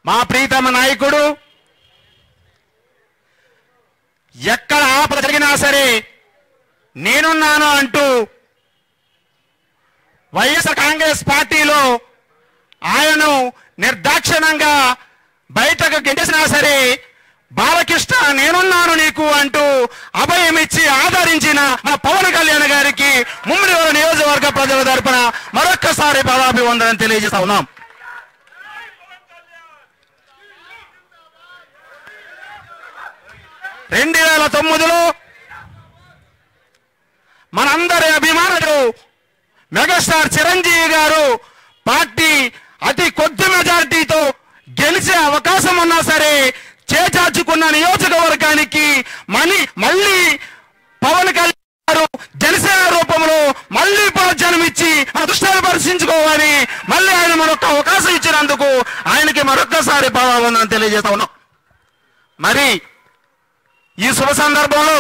మా ప్రీతమ నాయకుడు ఎక్కడ ఆపద జరిగినా సరే నేనున్నాను అంటూ వైఎస్ఆర్ కాంగ్రెస్ పార్టీలో ఆయనను నిర్దాక్షిణ్యంగా బయటకు గెంటేసినా సరే బాలకృష్ణ నేనున్నాను నీకు అంటూ అభయమిచ్చి ఆదరించిన మా పవన్ కళ్యాణ్ గారికి ముమ్మిడివరం నియోజకవర్గ ప్రజల తరపున మరొక్కసారి పదాభివందనం తెలియజేస్తా ఉన్నాం. (2009) మనందరి అభిమానుడు మెగాస్టార్ చిరంజీవి గారు పార్టీ అతి కొద్ది మెజారిటీతో గెలిచే అవకాశం ఉన్నా సరే చేచార్చుకున్న నియోజకవర్గానికి మళ్ళీ పవన్ కళ్యాణ్ గారు జనసేన రూపంలో మళ్ళీ పునర్జన్మిచ్చి మన దృష్టిని పరిశీలించుకోవాలని మళ్ళీ ఆయన మరొక అవకాశం ఇచ్చినందుకు ఆయనకి మరొక్కసారి పదాభివందనం తెలియజేస్తా ఉన్నాం. మరి ఈ శుభ సందర్భంలో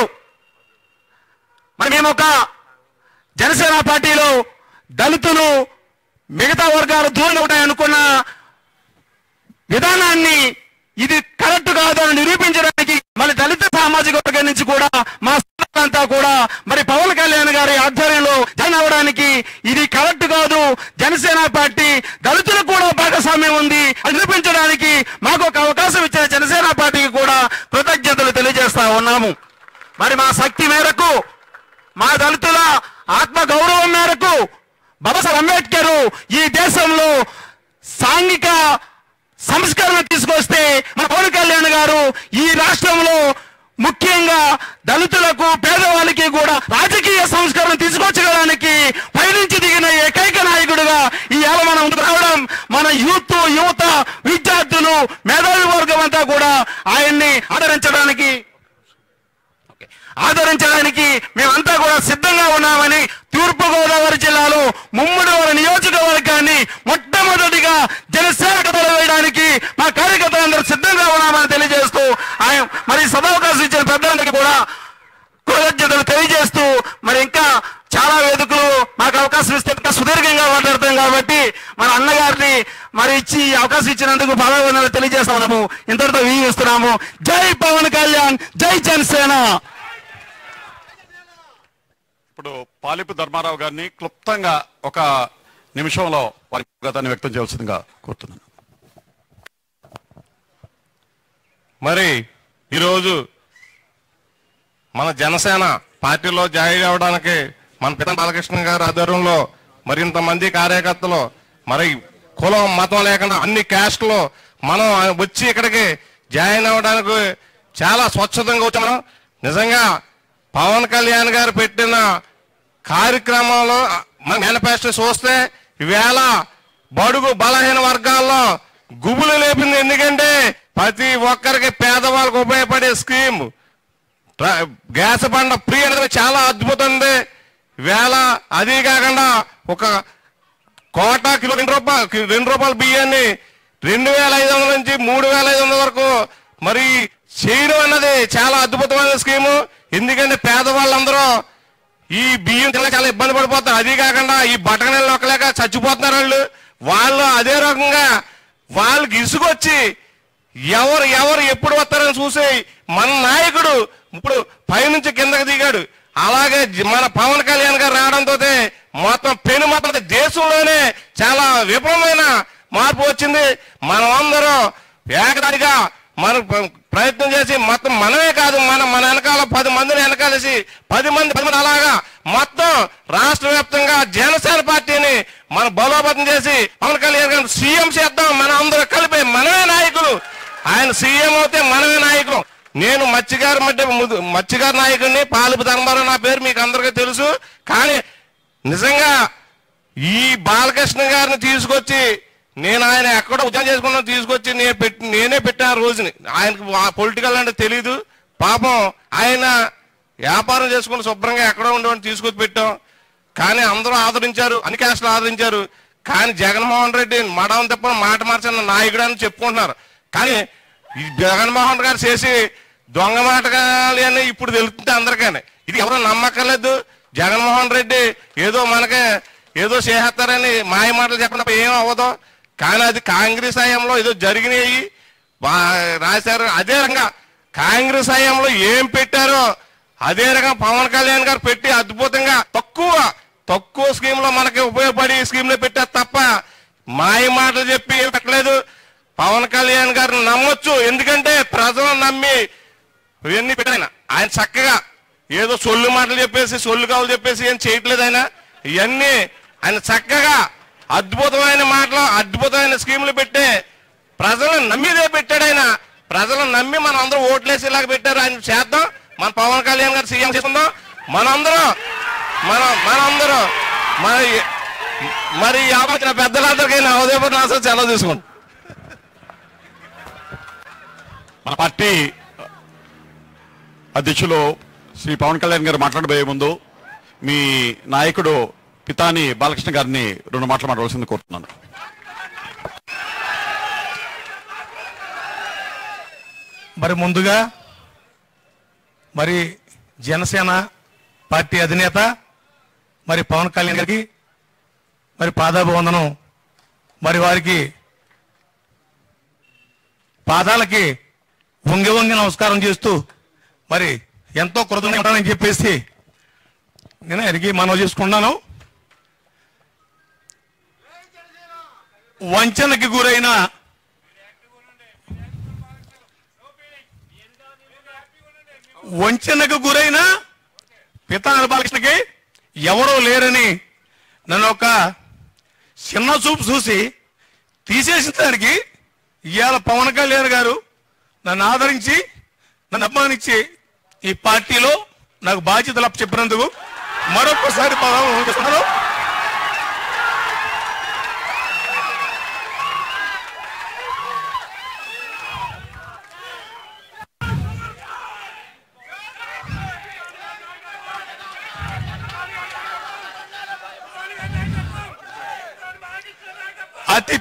మేము ఒక జనసేన పార్టీలో దళితులు మిగతా వర్గాలు దూరంగా ఉంటాయనుకున్న విధానాన్ని ఇది కరెక్ట్ కాదు అని నిరూపించడానికి మళ్ళీ దళిత సామాజిక వర్గం నుంచి కూడా మా అంతా కూడా మరి పవన్ కళ్యాణ్ గారి ఆధ్వర్యంలో జాయిన్ అవ్వడానికి ఇది కరెక్ట్ కాదు, జనసేన పార్టీ దళితులకు కూడా భాగస్వామ్యం ఉంది అని నిరూపించడానికి మాకు ఒక అవకాశం ఇచ్చిన జనసేన పార్టీకి కూడా కృతజ్ఞతలు తెలియజేస్తా ఉన్నాము. మరి మా శక్తి మేరకు మా దళితుల ఆత్మ గౌరవం మేరకు బాబాసాహెబ్ అంబేద్కర్ ఈ దేశంలో సాంఘిక సంస్కరణ తీసుకొస్తే మన పవన్ కళ్యాణ్ గారు ఈ రాష్ట్రంలో ముఖ్యంగా దళితులకు పేదవాళ్ళకి కూడా రాజకీయ సంస్కరణ తీసుకొచ్చడానికి పైనుంచి దిగిన ఏకైక నాయకుడిగా ఈ మనం రావడం మన యువత విద్యార్థులు మేధావి వర్గం అంతా కూడా ఆయన్ని ఆదరించడానికి మేమంతా కూడా సిద్ధంగా ఉన్నామని తూర్పుగోదావరి జిల్లాలో ముమ్మిడివరం నియోజకవర్గాన్ని మొట్టమొదటిగా జనసేనకు వేయడానికి మా కార్యకర్తలందరూ సిద్ధంగా ఉన్నామని తెలియజేస్తూ ఆయన మరి సదావకాశం ఇచ్చిన పెద్దలందరికీ కూడా కృతజ్ఞతలు తెలియజేస్తూ మరి ఇంకా చాలా వేదికలు మాకు అవకాశం ఇస్తే ఇంకా సుదీర్ఘంగా మాట్లాడతాం కాబట్టి మన అన్నగారిని మరి ఇచ్చి అవకాశం ఇచ్చినందుకు పదాభివందనాలు తెలియజేస్తా ఉన్నాము. ఇంతటితో వీగిస్తున్నాము. జై పవన్ కళ్యాణ్, జై జనసేన. ఇప్పుడు పాలిపు ధర్మారావు గారిని క్లుప్తంగా ఒక నిమిషంలో వారి గతాన్ని వ్యక్తం చేయాల్సిందిగా కోరుతున్నాను. మరి ఈరోజు మన జనసేన పార్టీలో జాయిన్ అవ్వడానికి మన పిత బాలకృష్ణ గారి ఆధ్వర్యంలో మరింతమంది కార్యకర్తలు మరి కులం మతం లేకుండా అన్ని క్యాస్ట్లో మనం వచ్చి ఇక్కడికి జాయిన్ అవ్వడానికి చాలా స్వచ్ఛతంగా వచ్చాము. నిజంగా పవన్ కళ్యాణ్ గారు పెట్టిన కార్యక్రమంలో మన మేనిఫెస్టో చూస్తే ఈవేళ బడుగు బలహీన వర్గాల్లో గుబులు లేపింది. ఎందుకంటే ప్రతి ఒక్కరికి పేదవాళ్ళకు ఉపయోగపడే స్కీమ్ గ్యాస్ బండ ఫ్రీ అనేది చాలా అద్భుతం. ఈవేళ అది కాకుండా ఒక కోటా కిలో ₹2 బియ్యాన్ని 2500 నుంచి 3500 వరకు మరి చేయడం అన్నది చాలా అద్భుతమైన స్కీము. ఎందుకంటే పేదవాళ్ళందరూ ఈ బియ్యం చాలా ఇబ్బంది పడిపోతారు. అది కాకుండా ఈ బట్టగనెలు నొక్కలేక చచ్చిపోతున్నారు వాళ్ళు. అదే రకంగా వాళ్ళకి ఇసుకొచ్చి ఎవరు ఎప్పుడు వస్తారని చూసి మన నాయకుడు ఇప్పుడు పైనుంచి కిందకి దిగాడు. అలాగే మన పవన్ కళ్యాణ్ గారు రావడంతో మొత్తం దేశంలోనే చాలా విపులమైన మార్పు వచ్చింది. మనమందరం ఏకదాటిగా మనం ప్రయత్నం చేసి మొత్తం మనమే కాదు మన వెనకాల 10 మందిని వెనకాలేసి 10 మంది అలాగా మొత్తం రాష్ట్ర వ్యాప్తంగా జనసేన పార్టీని మనం బలోపేతం చేసి పవన్ కళ్యాణ్ గారిని సీఎం చేద్దాం. మనం అందరూ కలిపి మనమే నాయకులు. ఆయన సీఎం అవుతే మనమే నాయకులు. నేను మచ్చిగారి నాయకుడిని, పాలిపు ధర్మారావు నా పేరు మీకు అందరికీ తెలుసు. కానీ నిజంగా ఈ బాలకృష్ణ గారిని తీసుకొచ్చి నేను ఆయన ఎక్కడ ఉద్యోగం చేసుకున్నా తీసుకొచ్చి నేనే పెట్టాను రోజుని. ఆయనకు పొలిటికల్ అంటే తెలీదు పాపం. ఆయన వ్యాపారం చేసుకుని శుభ్రంగా ఎక్కడో ఉండేవాడిని తీసుకొచ్చి పెట్టాం. కానీ అందరూ ఆదరించారు, అన్ని క్యాస్టులు ఆదరించారు. కానీ జగన్మోహన్ రెడ్డి మడం తప్ప మాట మార్చిన నాయకుడు అని చెప్పుకుంటున్నారు. కానీ ఈ జగన్మోహన్ గారు చేసి దొంగ మాటగాలి అని ఇప్పుడు తెలుస్తుంది అందరికీ. ఇది ఎవరో నమ్మక్కర్లేదు. జగన్మోహన్ రెడ్డి ఏదో మనకే ఏదో చేస్తారని మాయ మాటలు చెప్పినప్పుడు ఏం అవ్వదు. కానీ అది కాంగ్రెస్ హయాంలో ఏదో జరిగినాయి రాశారు. అదే రకంగా కాంగ్రెస్ హయాంలో ఏం పెట్టారో అదే రకంగా పవన్ కళ్యాణ్ గారు పెట్టి అద్భుతంగా తక్కువ స్కీమ్ లో మనకి ఉపయోగపడి స్కీమ్ లో పెట్టారు తప్ప మాయ మాటలు చెప్పి ఏం పెట్టలేదు. పవన్ కళ్యాణ్ గారిని నమ్మొచ్చు, ఎందుకంటే ప్రజలు నమ్మి ఇవన్నీ పెట్టారు. ఆయన చక్కగా ఏదో సొల్లు మాటలు చెప్పేసి సొల్లు కావాలి చెప్పేసి ఏం చేయట్లేదు. ఇవన్నీ ఆయన చక్కగా అద్భుతమైన మాటలు అద్భుతమైన స్కీములు పెట్టే ప్రజలను నమ్మిదే పెట్టాడు. ఆయన ప్రజలను నమ్మి మనం అందరూ ఓట్లేసి ఇలాగ పెట్టారు. ఆయన చేద్దాం, మన పవన్ కళ్యాణ్ గారు సీఎం చేసుకుందాం మనందరం మరి ఆలోచన పెద్దలందరికీ నా ఉదయపూర్ నాశనం సెలవు తీసుకుంటాం. మన పార్టీ అధ్యక్షులు శ్రీ పవన్ కళ్యాణ్ గారు మాట్లాడబోయే ముందు మీ నాయకుడు పితాని బాలకృష్ణ గారిని 2 మాటలు మాట్లాడాల్సింది కోరుతున్నాను. మరి ముందుగా మరి జనసేన పార్టీ అధినేత మరి పవన్ కళ్యాణ్ గారికి మరి పాదాభివందనం, మరి వారికి పాదాలకి వంగి నమస్కారం చేస్తూ మరి ఎంతో కృతజ్ఞత ఉంటానని చెప్పేసి నేను ఎరిగి మనవి చేసుకున్నాను. వంచనకి గురైన పితాని బాలకృష్ణకి ఎవరో లేరని నన్ను ఒక చిన్న చూపు చూసి తీసేసిన దానికి ఇవాళ పవన్ కళ్యాణ్ గారు నన్ను ఆదరించి నన్ను అభిమానించి ఈ పార్టీలో నాకు బాధ్యతలు చెప్పినందుకు మరొకసారి పదాలు. అతి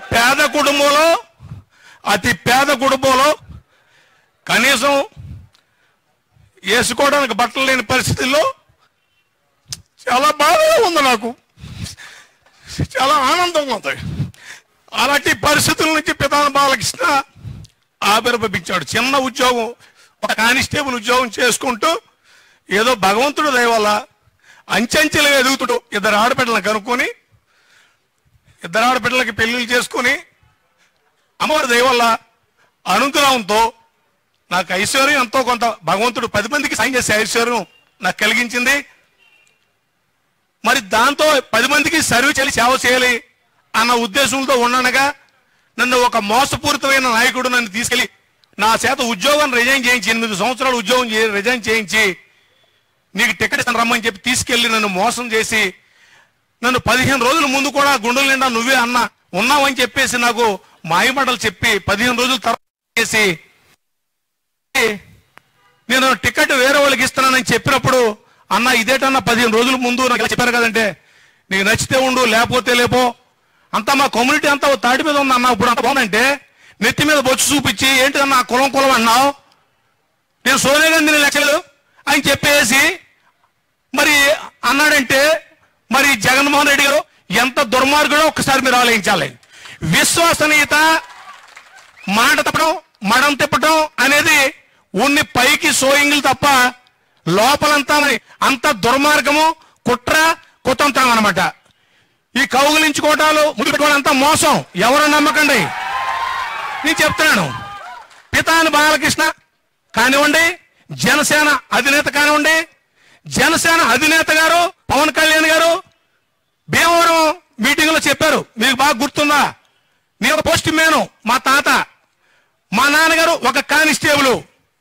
పేద కుటుంబంలో కనీసం వేసుకోవడానికి బట్టలు లేని పరిస్థితుల్లో చాలా బాధగా ఉంది, నాకు చాలా ఆనందంగా ఉంది. అలాంటి పరిస్థితుల నుంచి పితాని బాలకృష్ణ ఆవిర్భవించాడు. చిన్న ఉద్యోగం, ఒక కానిస్టేబుల్ ఉద్యోగం చేసుకుంటూ ఏదో భగవంతుడు దయ వల్ల అంచెంచెలుగా ఎదుగుతుడు. 2 ఆడపిల్లలను కనుక్కొని 2 ఆడపిల్లలకి పెళ్లిళ్ళు చేసుకుని అమ్మవారి దయ వల్ల అనుగ్రహంతో నాకు ఐశ్వర్యం ఎంతో కొంత భగవంతుడు 10 మందికి సాయం చేసే ఐశ్వర్యం నాకు కలిగించింది. మరి దాంతో 10 మందికి సర్వీస్ చేయాలి, సేవ చేయాలి అన్న ఉద్దేశంతో ఉండనగా నన్ను ఒక మోసపూరితమైన నాయకుడు నన్ను తీసుకెళ్లి నా చేత ఉద్యోగాన్ని రిజైన్ చేయించి 8 సంవత్సరాలు ఉద్యోగం రిజైన్ చేయించి నీకు టికెట్ రమ్మని చెప్పి తీసుకెళ్లి నన్ను మోసం చేసి నన్ను 15 రోజుల ముందు కూడా గుండెల నిండా నువ్వే ఉన్నావని చెప్పేసి నాకు మాయమాటలు చెప్పి 15 రోజుల తర్వాత చేసి నేను టికెట్ వేరే వాళ్ళకి ఇస్తున్నానని చెప్పినప్పుడు అన్న ఇదేటన్నా 15 రోజుల ముందు నాకు చెప్పారు కదంటే నీకు నచ్చితే ఉండు లేకపోతే లేపో అంతా మా కమ్యూనిటీ అంతా తాటి మీద ఉంది అన్న. ఇప్పుడు అంత బాగుందంటే నెత్తి మీద బొచ్చు చూపించి ఏంటిదన్నా కులం అన్నావు, నేను సోనియా గాంధీ లెక్కలు అని చెప్పేసి మరి అన్నాడంటే మరి జగన్మోహన్ రెడ్డి గారు ఎంత దుర్మార్గుడో ఒక్కసారి మీరు ఆలోచించాలి. విశ్వసనీయత, మాట తప్పడం, మడం తిప్పడం అనేది ఉన్ని పైకి సోయింగులు తప్ప లోపలంతా మరి అంత దుర్మార్గము, కుట్ర, కుతంత్రం అనమాట. ఈ కౌగులించుకోవటాలు, ముడిపెట్టుకోవడంతా మోసం. ఎవరు నమ్మకండి, నేను చెప్తున్నాను. పితాని బాలకృష్ణ కానివ్వండి, జనసేన అధినేత కానివ్వండి, జనసేన అధినేత గారు పవన్ కళ్యాణ్ గారు భీమవరం మీటింగ్ లో చెప్పారు, మీకు బాగా గుర్తుందా, నేను ఒక పోస్ట్ మ్యాను, మా తాత, మా నాన్నగారు ఒక కానిస్టేబుల్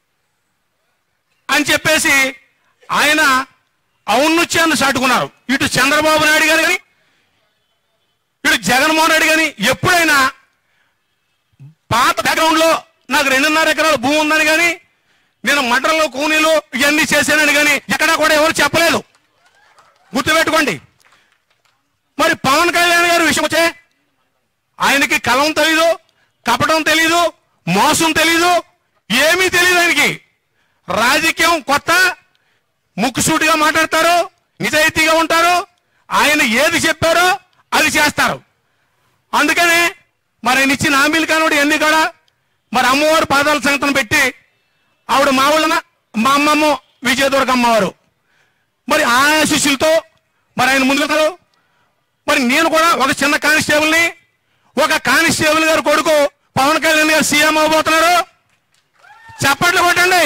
అని చెప్పేసి ఆయన ఔన్నత్యాన్ని చాటుకున్నారు. ఇటు చంద్రబాబు నాయుడు గారు కానీ ఇటు జగన్మోహన్ రెడ్డి కానీ ఎప్పుడైనా పాత బ్యాక్గ్రౌండ్ లో నాకు 2.5 ఎకరాల భూమి ఉందని కానీ నేను మంటల్లో కూనీలు ఇవన్నీ చేశానని కానీ ఎక్కడా కూడా ఎవరు చెప్పలేదు. గుర్తుపెట్టుకోండి. మరి పవన్ కళ్యాణ్ గారి విషయం వచ్చే ఆయనకి కలం తెలీదు, కపటం తెలీదు, మోసం తెలీదు, ఏమీ తెలియదు. ఆయనకి రాజకీయం కొత్త, ముక్కుసూటిగా మాట్లాడతారు, నిజాయితీగా ఉంటారు, ఆయన ఏది చెప్పారో అది చేస్తారు. అందుకనే మరి ఆయన ఇచ్చిన హామీలు కానివాడు ఎన్ని కూడా మరి అమ్మవారు పాదాల సంగతం పెట్టి ఆవిడ మా ఊళ్ళన మా అమ్మమ్మ విజయదుర్గ అమ్మవారు మరి ఆ శిష్యులతో మరి ఆయన ముందుకు. మరి నేను కూడా ఒక చిన్న కానిస్టేబుల్ని, ఒక కానిస్టేబుల్ గారు కొడుకు పవన్ కళ్యాణ్ గారు సీఎం అవబోతున్నారు, చప్పట్లు కొట్టండి.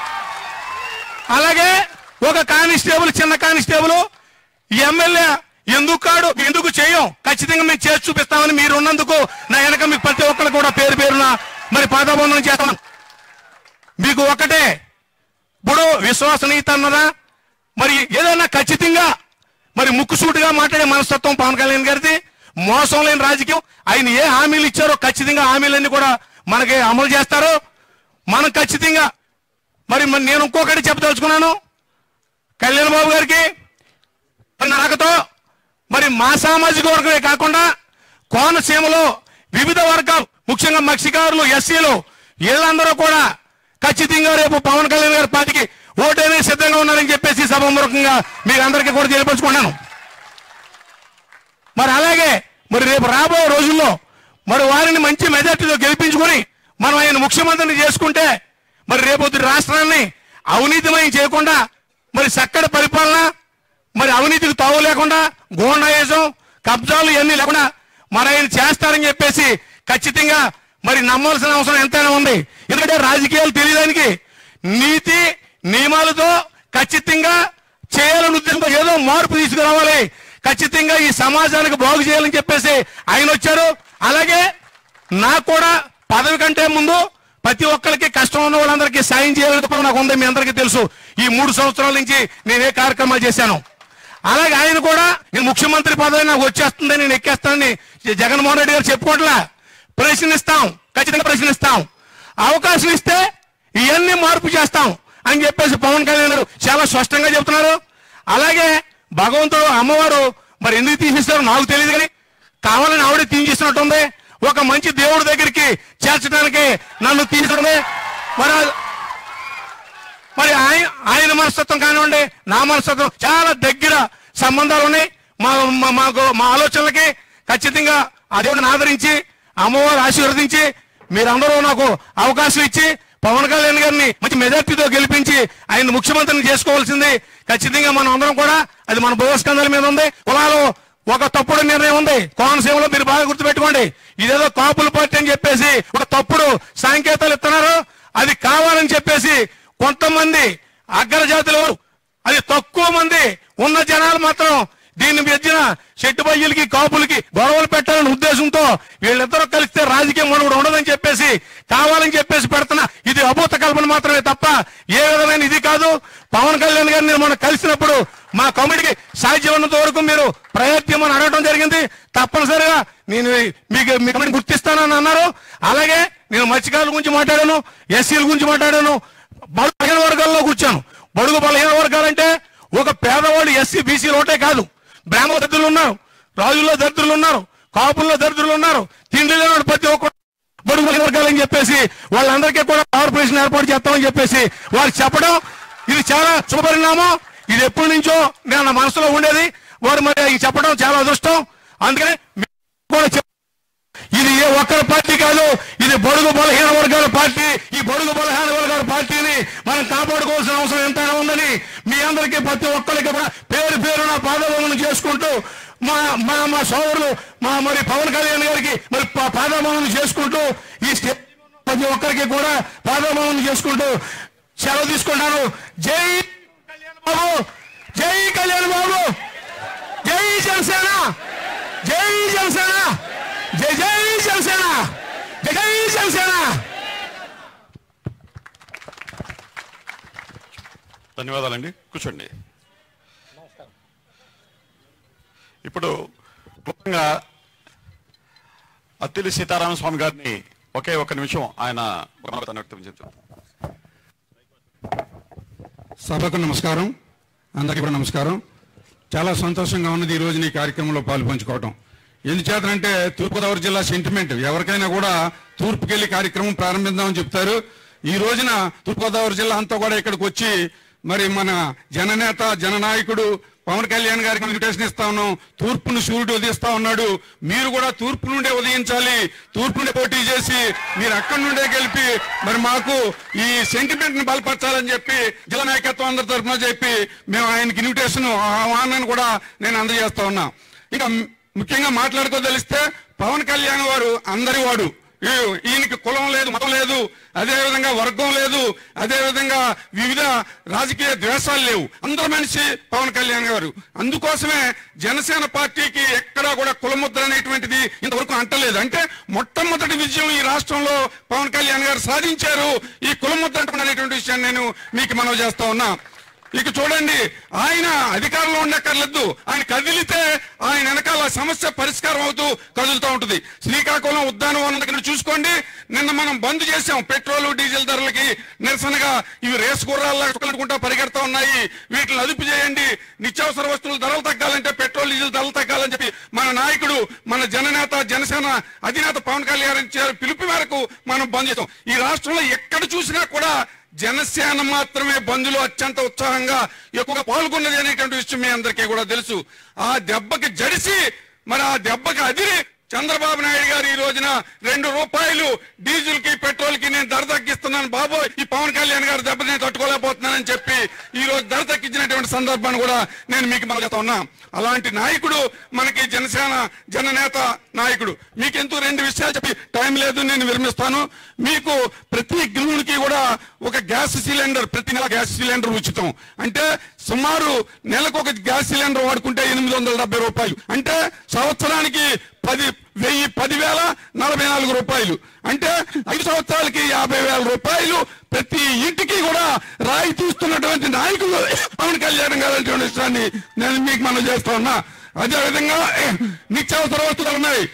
అలాగే ఒక కానిస్టేబుల్, చిన్న కానిస్టేబుల్ ఎమ్మెల్యే ఎందుకు చేయం, ఖచ్చితంగా మేము చేసి చూపిస్తామని మీరు ఉన్నందుకు నా వెనక మీకు ప్రతి ఒక్కరు కూడా పేరు పేరున మరి పాదాబంధనం చేస్తాను. మీకు ఒకటే, ఇప్పుడు విశ్వసనీయత అన్నదా మరి ఏదైనా ఖచ్చితంగా మరి ముక్కుసూటిగా మాట్లాడే మనస్తత్వం పవన్ కళ్యాణ్ గారిది, మోసం లేని రాజకీయం. ఆయన ఏ హామీలు ఇచ్చారో ఖచ్చితంగా హామీలన్నీ కూడా మనకి అమలు చేస్తారు. మనం ఖచ్చితంగా మరి నేను ఇంకొకటి చెప్పదలుచుకున్నాను కళ్యాణ్ బాబు గారికి, నాకతో మరి మా సామాజిక వర్గమే కాకుండా కోనసీమలో వివిధ వర్గాలు, ముఖ్యంగా మత్స్యకారులు, ఎస్సీలు, వీళ్ళందరూ కూడా ఖచ్చితంగా రేపు పవన్ కళ్యాణ్ గారి పార్టీకి ఓటేనే సిద్ధంగా ఉన్నారని చెప్పేసి సభాముఖంగా మీకు అందరికీ కూడా తెలియపరుచుకున్నాను. మరి అలాగే మరి రేపు రాబోయే రోజుల్లో మరి వారిని మంచి మెజార్టీతో గెలిపించుకొని మనం ఆయన ముఖ్యమంత్రిని చేసుకుంటే మరి రేపు రాష్ట్రాన్ని అవినీతిమయం చేయకుండా మరి చక్కటి పరిపాలన, మరి అవినీతికి తావు లేకుండా, గోండాయిజం, కబ్జాలు ఇవన్నీ లేకుండా మరి ఆయన చేస్తారని చెప్పేసి ఖచ్చితంగా మరి నమ్మాల్సిన అవసరం ఎంతైనా ఉంది. ఎందుకంటే రాజకీయాలు తెలియడానికి నీతి నియమాలతో ఖచ్చితంగా చేయాలని ఉద్దేశంతో ఏదో మార్పు తీసుకురావాలి, ఖచ్చితంగా ఈ సమాజానికి బాగు చేయాలని చెప్పేసి ఆయన వచ్చారు. అలాగే నాకు కూడా పదవి కంటే ముందు ప్రతి ఒక్కరికి కష్టం ఉన్న వాళ్ళందరికీ సాయం చేయాలని నాకు ఉంది. మీ అందరికీ తెలుసు, ఈ 3 సంవత్సరాల నుంచి నేనే కార్యక్రమాలు చేశాను. అలాగే ఆయన కూడా నేను ముఖ్యమంత్రి పదవి నాకు వచ్చేస్తుంది, నేను ఎక్కేస్తానని జగన్మోహన్ రెడ్డి గారు చెప్పుకోవట్లా. ప్రశ్నిస్తాం, ఖచ్చితంగా ప్రశ్నిస్తాం, అవకాశం ఇస్తే ఇవన్నీ మార్పు చేస్తాం అని చెప్పేసి పవన్ కళ్యాణ్ గారు చాలా స్పష్టంగా చెప్తున్నారు. అలాగే భగవంతుడు అమ్మవారు మరి ఎందుకు తీసిస్తారో నాకు తెలియదు, కానీ కావాలని ఆవిడే తీసిస్తున్నట్టుంది. ఒక మంచి దేవుడి దగ్గరికి చేర్చడానికి నన్ను తీసుకుంది. మరి ఆయన మనస్తత్వం కానివ్వండి, నా మనస్తత్వం చాలా దగ్గర సంబంధాలు ఉన్నాయి. మా ఆలోచనలకి ఖచ్చితంగా ఆ దేవుడిని ఆదరించి, అమ్మవారు ఆశీర్వదించి, మీరందరూ నాకు అవకాశం ఇచ్చి పవన్ కళ్యాణ్ గారిని మంచి మెజార్టీతో గెలిపించి ఆయన ముఖ్యమంత్రిని చేసుకోవాల్సింది. ఖచ్చితంగా మనం అందరం కూడా అది మన భూస్కంధాల మీద ఉంది. కులాలు ఒక తప్పుడు నిర్ణయం ఉంది కోనసీమలో, మీరు బాగా గుర్తుపెట్టుకోండి. ఇదేదో కాపుల పార్టీ అని చెప్పేసి ఒక తప్పుడు సంకేతాలు ఇస్తున్నారు. అది కావాలని చెప్పేసి కొంతమంది అగ్రజాతులు, అది తక్కువ మంది ఉన్న జనాలు మాత్రం దీన్ని మెచ్చిన చెట్టుబయ్యలకి, కాపులకి గొడవలు పెట్టాలనే ఉద్దేశంతో వీళ్ళిద్దరూ కలిస్తే రాజకీయం మనుగడ ఉండదని చెప్పేసి కావాలని చెప్పేసి పెడుతున్నా. ఇది అభూత కల్పన మాత్రమే తప్ప ఏ విధమైన ఇది కాదు. పవన్ కళ్యాణ్ గారిని మనం కలిసినప్పుడు మా కమిటీకి సాధ్యమైనంత వరకు మీరు ప్రయత్నం అని అడగడం జరిగింది. తప్పనిసరిగా నేను మీకు గుర్తిస్తానని అన్నారు. అలాగే నేను మత్స్యకారుల గురించి మాట్లాడాను, ఎస్సీల గురించి మాట్లాడాను, బలహీన వర్గాల్లో కూర్చాను. బడుగు బలహీన వర్గాలంటే ఒక పేదవాళ్ళు ఎస్సీ బీసీలు ఒకటే కాదు, బ్రాహ్మణ దరిద్రులు ఉన్నారు, రాజుల్లో దరిద్రులు ఉన్నారు, కాపుల్లో దరిద్రులు ఉన్నారు, తిండి లేని ప్రతి ఒక్క బడుగు బలహీన వర్గాలని చెప్పేసి వాళ్ళందరికీ కూడా కార్పొరేషన్ ఏర్పాటు చేస్తామని చెప్పేసి వారికి చెప్పడం ఇది చాలా శుభపరిణామం. ఇది ఎప్పటి నుంచో నేను నా మనసులో ఉండేది. వారు మరి చెప్పడం చాలా అదృష్టం. అందుకని కూడా ఇది ఏ ఒక్కరి పార్టీ కాదు, ఇది బడుగు బలహీన వర్గాల పార్టీ. ఈ బడుగు బలహీన వర్గాల పార్టీని మనం కాపాడుకోవాల్సిన అవసరం ఎంతైనా ఉందని మీ అందరికీ ప్రతి ఒక్కరికి కూడా పేరు పేరున పాదభావన చేసుకుంటూ మా సోదరులు మరి పవన్ కళ్యాణ్ గారికి మరి పాదభావన చేసుకుంటూ ఈ ప్రతి ఒక్కరికి కూడా పాదభావన చేసుకుంటూ సెలవు తీసుకుంటాను. జై కళ్యాణ్ బాబు, జై కళ్యాణ్ బాబు, జై జనసేన, జై జనసేన, జై జై జనసేన, జై జై జనసేన. ధన్యవాదాలండి. కూర్చోండి. ఇప్పుడు ముఖ్యంగా అత్తిలి సీతారామస్వామి గారిని ఒకే ఒక్క నిమిషం ఆయన వ్యక్తం చేద్దాం. సభకు నమస్కారం, అందరికీ కూడా నమస్కారం. చాలా సంతోషంగా ఉన్నది ఈ రోజు ఈ కార్యక్రమంలో పాలు పంచుకోవడం. ఎందుచేతనంటే తూర్పుగోదావరి జిల్లా సెంటిమెంట్, ఎవరికైనా కూడా తూర్పుకెళ్లి కార్యక్రమం ప్రారంభిద్దామని చెప్తారు. ఈ రోజున తూర్పుగోదావరి జిల్లా అంతా కూడా ఇక్కడికి వచ్చి మరి మన జననేత, జననాయకుడు, పవన్ కళ్యాణ్ గారికి ఇన్విటేషన్ ఇస్తా ఉన్నాం. తూర్పును సూర్యుడు ఉదయిస్తా ఉన్నాడు, మీరు కూడా తూర్పు నుండే ఉదయించాలి, తూర్పు నుండి పోటీ చేసి మీరు అక్కడి నుండే గెలిపి మరి మాకు ఈ సెంటిమెంట్ ని బలపరచాలని చెప్పి జిల్లా నాయకత్వం అందరి తరఫున చెప్పి మేము ఆయనకి ఇన్విటేషన్ ఆహ్వానాన్ని కూడా నేను అందజేస్తా ఉన్నా. ఇక ముఖ్యంగా మాట్లాడుకోదలిస్తే పవన్ కళ్యాణ్ వారు అందరి వాడు, ఈయనకి కులం లేదు, మతం లేదు, అదేవిధంగా వర్గం లేదు, అదేవిధంగా వివిధ రాజకీయ ద్వేషాలు లేవు, అందరి మనిషి పవన్ కళ్యాణ్ గారు. అందుకోసమే జనసేన పార్టీకి ఎక్కడా కూడా కులముద్ర అనేటువంటిది ఇంతవరకు అంటలేదు. అంటే మొట్టమొదటి విజయం ఈ రాష్ట్రంలో పవన్ కళ్యాణ్ గారు సాధించారు. ఈ కులముద్ర అనేటువంటి విషయాన్ని నేను మీకు మనవి చేస్తా ఉన్నా. ఇక చూడండి, ఆయన అధికారంలో ఉండక్కర్లేదు, ఆయన కదిలితే ఆయన వెనకాల సమస్య పరిష్కారం అవుతూ కదులుతూ ఉంటుంది. శ్రీకాకుళం ఉద్యానవనం దగ్గర చూసుకోండి, నిన్న మనం బంద్ చేసాం. పెట్రోల్ డీజిల్ ధరలకి నిరసనగా ఇవి రేసు గుర్రాలనుకుంటా పరిగెడతా ఉన్నాయి, వీటిని అదుపు చేయండి, నిత్యావసర వస్తువుల ధరలు తగ్గాలంటే పెట్రోల్ డీజిల్ ధరలు తగ్గాలని చెప్పి మన నాయకుడు, మన జననేత, జనసేన అధినేత పవన్ కళ్యాణ్ పిలుపు మేరకు మనం బంద్ చేసాం. ఈ రాష్ట్రంలో ఎక్కడ చూసినా కూడా జనసేన మాత్రమే బంద్లో అత్యంత ఉత్సాహంగా ఎక్కువగా పాల్గొన్నది అనేటువంటి విషయం మీ అందరికీ కూడా తెలుసు. ఆ దెబ్బకి జడిసి మరి ఆ దెబ్బకి అదిరి చంద్రబాబు నాయుడు గారు ఈ రోజున ₹2 డీజిల్ కి పెట్రోల్ కి నేను ధర తగ్గిస్తున్నాను బాబోయ్, ఈ పవన్ కళ్యాణ్ గారు దెబ్బ నేను తట్టుకోలేకపోతున్నానని చెప్పి ఈ రోజు ధర తగ్గించినటువంటి సందర్భాన్ని కూడా నేను మీకు మనతో ఉన్నా. అలాంటి నాయకుడు మనకి జనసేన జననేత నాయకుడు. మీకెందుకు 2 విషయాలు చెప్పి టైం లేదు, నేను విరమిస్తాను. మీకు ప్రతి గృహానికి కూడా ఒక గ్యాస్ సిలిండర్, ప్రతి నెల గ్యాస్ సిలిండర్ ఉచితం. అంటే సుమారు నెలకు ఒక గ్యాస్ సిలిండర్ వాడుకుంటే ₹870, అంటే సంవత్సరానికి 10,044 రూపాయలు, అంటే 5 సంవత్సరాలకి ₹50,000 ప్రతి ఇంటికి కూడా రాయితీ ఇస్తున్నటువంటి నాయకులు పవన్ కళ్యాణ్ గారు అనే విషయాన్ని నేను మీకు మనం చేస్తా ఉన్నా. అదేవిధంగా నిత్యావసర వస్తువులు ఉన్నాయి.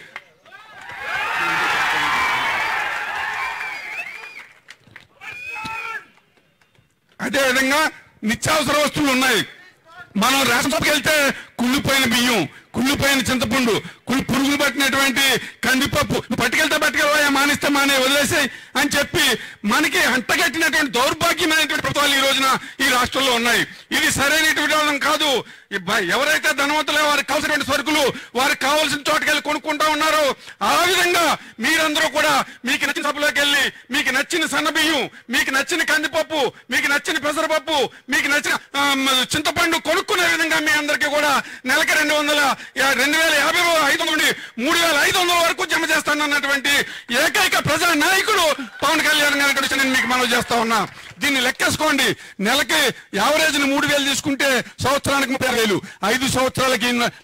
అదేవిధంగా నిత్యావసర వస్తువులు ఉన్నాయి. మనం రేషన్ షాప్కి వెళ్తే కుళ్ళిపోయిన బియ్యం, కుళ్ళిపోయిన చింతపండు, పురుగులు పట్టినటువంటి కందిపప్పు పట్టుకెళ్తే పట్టుకెళ్ళవా, మానేస్తే మానే, వదిలేసాయి అని చెప్పి మనకి అంటగట్టినటువంటి దౌర్భాగ్యమైనటువంటి ప్రభుత్వాలు ఈ రోజున ఈ రాష్ట్రంలో ఉన్నాయి. ఇది సరైనటువంటి కాదు. ఎవరైతే ధనవంతులే వారికి కావాల్సినటువంటి సరుకులు వారికి కావాల్సిన చోటుకెళ్ళి కొనుక్కుంటా ఉన్నారు. ఆ విధంగా మీరందరూ కూడా మీకు నచ్చిన సభలోకి వెళ్ళి మీకు నచ్చిన సన్నబియ్యం, మీకు నచ్చిన కందిపప్పు, మీకు నచ్చిన పెసరపప్పు, మీకు నచ్చిన చింతపండు కొనుక్కునే విధంగా మీ అందరికీ కూడా నెలకి 2,050 నుండి 3,500 వరకు జమ చేస్తానన్నటువంటి ఏకైక ప్రజా నాయకుడు పవన్ కళ్యాణ్ గారి నేను మీకు మనవి చేస్తా ఉన్నా. దీన్ని లెక్కేసుకోండి. నెలకి యావరేజ్ 3,000 తీసుకుంటే సంవత్సరానికి 30,000, 5 సంవత్సరాలకి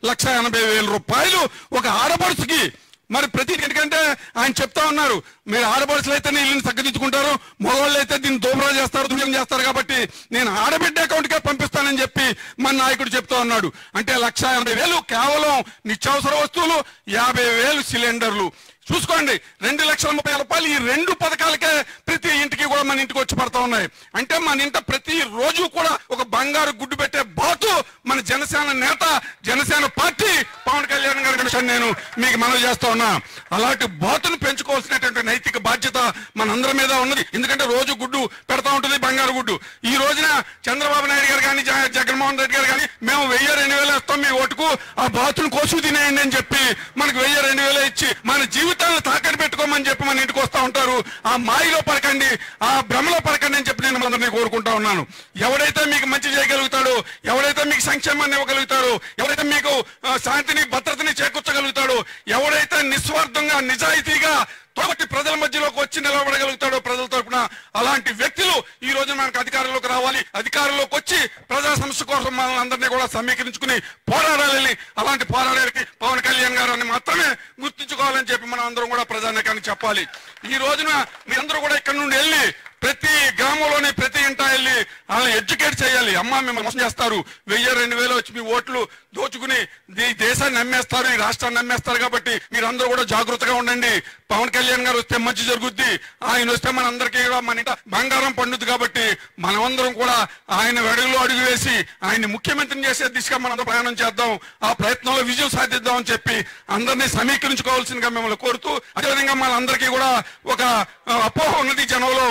₹1,80,000 ఒక ఆడపడుచుకి. మరి ప్రతి ఎందుకంటే ఆయన చెప్తా ఉన్నారు, మీరు ఆడపడుచులు అయితే ఇల్లుని చక్కదిద్దుకుంటారు, మగవాళ్ళు అయితే దీన్ని దోబరా చేస్తారు, దుర్యం చేస్తారు, కాబట్టి నేను ఆడబిడ్డ అకౌంట్ కే పంపిస్తానని చెప్పి మన నాయకుడు చెప్తా ఉన్నాడు. అంటే 1,80,000 కేవలం నిత్యావసర వస్తువులు, 50,000 సిలిండర్లు. చూసుకోండి, ₹2,30,000 ఈ 2 పథకాలకే ప్రతి ఇంటికి కూడా మన ఇంటికి వచ్చి పడతా ఉన్నాయి. అంటే మన ఇంట ప్రతి రోజు కూడా ఒక బంగారు గుడ్డు పెట్టే బాతు మన జనసేన నేత, జనసేన పార్టీ పవన్ కళ్యాణ్ గారి విషయాన్ని నేను మీకు మనవి చేస్తా ఉన్నా. అలాంటి బాతును పెంచుకోవాల్సినటువంటి నైతిక బాధ్యత మనందరి మీద ఉన్నది. ఎందుకంటే రోజు గుడ్డు పెడతా ఉంటుంది, బంగారు గుడ్డు. ఈ రోజున చంద్రబాబు నాయుడు గారు కానీ జగన్మోహన్ రెడ్డి గారు కానీ మేము 1,000-2,000 ఇస్తాం మీ ఓటుకు, ఆ బాతును కోసు తినేయండి అని చెప్పి మనకు 1,000-2,000 ఇచ్చి మన జీవితాలను తాకట్టు పెట్టుకోమని చెప్పి మన ఇంటికి వస్తా ఉంటారు. ఆ మాయలో పడకండి, ఆ భ్రమలో పడకండి అని చెప్పి నేను మనందరినీ కోరుకుంటా ఉన్నాను. ఎవడైతే మీకు మంచి చేయగలుగుతాడో, ఎవడైతే మీకు సంక్షేమాన్ని ఇవ్వగలుగుతాడో, ఎవరైతే మీకు శాంతిని భద్రతని చేకూర్చగలుగుతాడో, ఎవడైతే నిస్వార్థంగా నిజాయితీగా తోటి ప్రజల మధ్యలోకి వచ్చి నిలబడగలుగుతాడో ప్రజల తరపున, అలాంటి వ్యక్తులు ఈ రోజు మనకు అధికారంలోకి రావాలి. అధికారంలోకి వచ్చి ప్రజా సమస్య కోసం మనల్ని అందరినీ కూడా సమీకరించుకుని పోరాడాలని, అలాంటి పోరాడేకి పవన్ కళ్యాణ్ గారు అని మాత్రమే గుర్తించుకోవాలని చెప్పి మనం అందరం కూడా ప్రజానీకానికి చెప్పాలి. ఈ రోజున మీరందరూ కూడా ఇక్కడ నుండి వెళ్ళి ప్రతి గ్రామంలోని ప్రతి ఇంట వెళ్ళి వాళ్ళని ఎడ్యుకేట్ చేయాలి. అమ్మ మిమ్మల్ని మోసం చేస్తారు, 1,000-2,000 వచ్చి మీ ఓట్లు దోచుకుని ఈ దేశాన్ని నమ్మేస్తారు, ఈ రాష్ట్రాన్ని నమ్మేస్తారు, కాబట్టి మీరందరూ కూడా జాగ్రత్తగా ఉండండి. పవన్ కళ్యాణ్ గారు వస్తే మంచి జరుగుద్ది, ఆయన వస్తే మనందరికీ మన ఇంట బంగారం పండుద్ది. కాబట్టి మనమందరం కూడా ఆయన వెడుగులో అడుగు వేసి ఆయన్ని ముఖ్యమంత్రిని చేసే దిశగా మనందరం ప్రయాణం చేద్దాం, ఆ ప్రయత్నంలో విజయం సాధిద్దాం అని చెప్పి అందరినీ సమీకరించుకోవాల్సిందిగా మిమ్మల్ని కోరుతూ, అదేవిధంగా మనందరికీ కూడా ఒక అపోహ ఉన్నది జనంలో, ఆ